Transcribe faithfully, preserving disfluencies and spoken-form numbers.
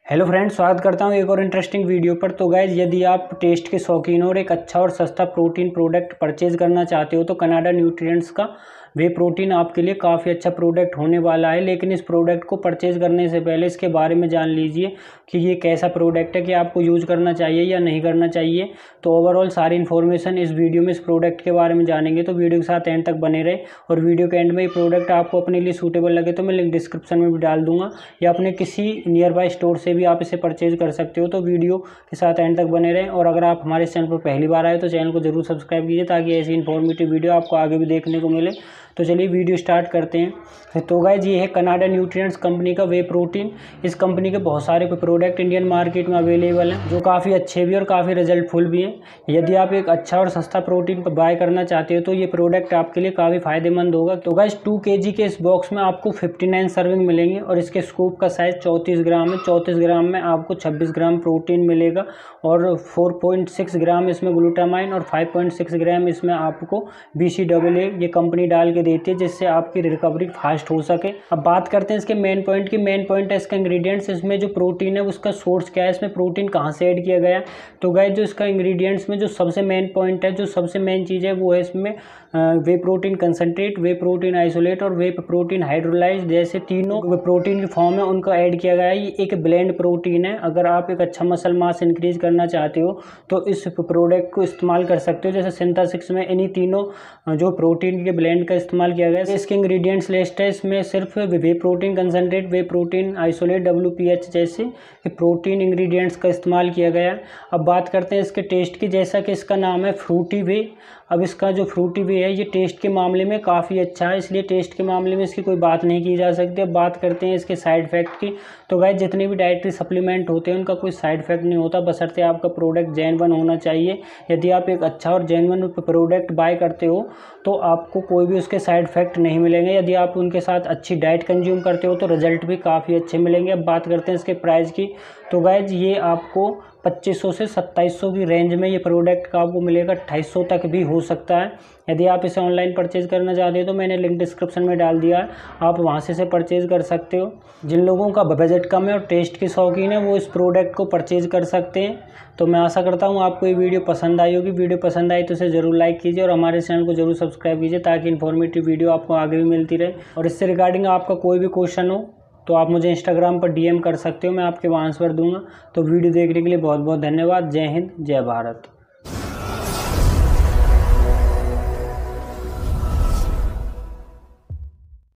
Hello friends, स्वागत करता हूं एक और इंटरेस्टिंग वीडियो पर। तो गाइज, यदि आप टेस्ट के शौकीन हो और एक अच्छा और सस्ता प्रोटीन प्रोडक्ट परचेज करना चाहते हो तो कनाडा न्यूट्रिएंट्स का वे प्रोटीन आपके लिए काफ़ी अच्छा प्रोडक्ट होने वाला है। लेकिन इस प्रोडक्ट को परचेज करने से पहले इसके बारे में जान लीजिए कि ये कैसा प्रोडक्ट है, कि आपको यूज़ करना चाहिए या नहीं करना चाहिए। तो ओवरऑल सारी इन्फॉर्मेशन इस वीडियो में इस प्रोडक्ट के बारे में जानेंगे, तो वीडियो के साथ एंड तक बने रहे। और वीडियो के एंड में ये प्रोडक्ट आपको अपने लिए सूटेबल लगे तो मैं लिंक डिस्क्रिप्शन में भी डाल दूंगा, या अपने किसी नियर बाय स्टोर से भी आप इसे परचेज कर सकते हो। तो वीडियो के साथ एंड तक बने रहें। और अगर आप हमारे चैनल पर पहली बार आए तो चैनल को जरूर सब्सक्राइब कीजिए, ताकि ऐसी इन्फॉर्मेटिव वीडियो आपको आगे भी देखने को मिले। तो चलिए वीडियो स्टार्ट करते हैं। तो गाइज, ये है कनाडा न्यूट्रिएंट्स कंपनी का वे प्रोटीन। इस कंपनी के बहुत सारे प्रोडक्ट इंडियन मार्केट में अवेलेबल हैं, जो काफ़ी अच्छे भी और काफ़ी रिजल्टफुल भी हैं। यदि आप एक अच्छा और सस्ता प्रोटीन बाय करना चाहते हो तो ये प्रोडक्ट आपके लिए काफ़ी फायदेमंद होगा। तो गाइज, टू के जी के इस बॉक्स में आपको फिफ्टी नाइन सर्विंग मिलेंगे और इसके स्कूप का साइज़ चौंतीस ग्राम है। चौंतीस ग्राम में आपको छब्बीस ग्राम प्रोटीन मिलेगा और फोर पॉइंट सिक्स ग्राम इसमें ग्लूटामाइन और फाइव पॉइंट सिक्स ग्राम इसमें आपको बी सी डबल ए ये कंपनी डाल के देती है, जिससे आपकी रिकवरी फास्ट हो सके। अब बात करते हैं इसके मेन पॉइंट की। मेन पॉइंट है इसका इंग्रेडिएंट्स। इसमें जो प्रोटीन है उसका सोर्स क्या है, इसमें प्रोटीन कहाँ से ऐड किया गया है। तो गाइस, जो इसका इंग्रेडिएंट्स में जो सबसे मेन पॉइंट है, जो सबसे मेन चीज़ है, वो है इसमें whey protein concentrate, whey protein isolate और वे प्रोटीन हाइड्रोलाइज जैसे तीनों वे प्रोटीन की फॉर्म है, उनका ऐड किया गया है। ये एक ब्लेंड प्रोटीन है। अगर आप एक अच्छा मसल मास इंक्रीज करना चाहते हो तो इस प्रोडक्ट को इस्तेमाल कर सकते हो। जैसे सिंथेसिस में इन्हीं तीनों जो प्रोटीन के ब्लेंड का इस्तेमाल किया गया है। इसके इंग्रेडिएंट्स लिस्ट है, इसमें सिर्फ whey protein concentrate, whey protein isolate, W P H जैसे प्रोटीन इंग्रेडिएंट्स का इस्तेमाल किया गया है। अब बात करते हैं इसके टेस्ट की। जैसा कि इसका नाम है फ्रूटी वे। अब इसका जो फ्रूटी वे है ये टेस्ट के मामले में काफ़ी अच्छा है, इसलिए टेस्ट के मामले में इसकी कोई बात नहीं की जा सकती। अब बात करते हैं इसके साइड इफेक्ट की। तो गाइस, जितने भी डाइटरी सप्लीमेंट होते हैं उनका कोई साइड इफेक्ट नहीं होता, बशर्ते आपका प्रोडक्ट जेन्युइन होना चाहिए। यदि आप एक अच्छा और जेन्युइन प्रोडक्ट बाय करते हो तो आपको कोई भी उसके साइड इफेक्ट नहीं मिलेंगे। यदि आप उनके साथ अच्छी डाइट कंज्यूम करते हो तो रिजल्ट भी काफ़ी अच्छे मिलेंगे। अब बात करते हैं इसके प्राइस की। तो गाइज, ये आपको पच्चीस सौ से सत्ताईस सौ की रेंज में ये प्रोडक्ट का आपको मिलेगा। अट्ठाईस सौ तक भी हो सकता है। यदि आप इसे ऑनलाइन परचेज करना चाहते हो तो मैंने लिंक डिस्क्रिप्शन में डाल दिया है, आप वहां से इसे परचेज कर सकते हो। जिन लोगों का बजट कम है और टेस्ट के शौकीन है वो इस प्रोडक्ट को परचेज कर सकते हैं। तो मैं आशा करता हूँ आपको ये वीडियो पसंद आई होगी। वीडियो पसंद आई तो इसे ज़रूर लाइक कीजिए और हमारे चैनल को जरूर सब्सक्राइब कीजिए, ताकि इन्फॉर्मेटिव वीडियो आपको आगे भी मिलती रहे। और इससे रिगार्डिंग आपका कोई भी क्वेश्चन हो तो आप मुझे इंस्टाग्राम पर डी एम कर सकते हो, मैं आपके वहाँ आंसर दूंगा। तो वीडियो देखने के लिए बहुत बहुत धन्यवाद। जय हिंद, जय भारत।